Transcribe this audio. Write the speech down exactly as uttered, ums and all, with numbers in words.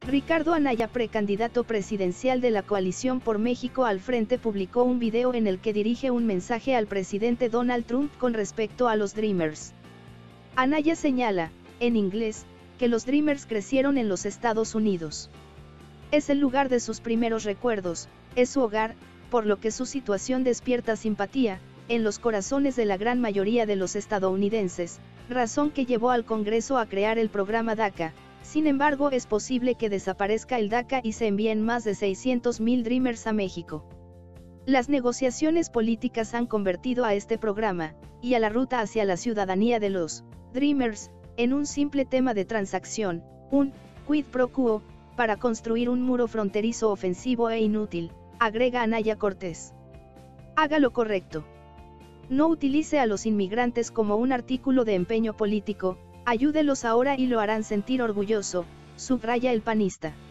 Ricardo Anaya, precandidato presidencial de la Coalición por México al Frente, publicó un video en el que dirige un mensaje al presidente Donald Trump con respecto a los Dreamers. Anaya señala, en inglés, que los Dreamers crecieron en los Estados Unidos. Es el lugar de sus primeros recuerdos, es su hogar, por lo que su situación despierta simpatía en los corazones de la gran mayoría de los estadounidenses, razón que llevó al Congreso a crear el programa DACA. Sin embargo, es posible que desaparezca el DACA y se envíen más de seiscientos mil Dreamers a México. Las negociaciones políticas han convertido a este programa, y a la ruta hacia la ciudadanía de los Dreamers, en un simple tema de transacción, un quid pro quo, para construir un muro fronterizo ofensivo e inútil, agrega Anaya Cortés. Haga lo correcto. No utilice a los inmigrantes como un artículo de empeño político, ayúdelos ahora y lo harán sentir orgulloso, subraya el panista.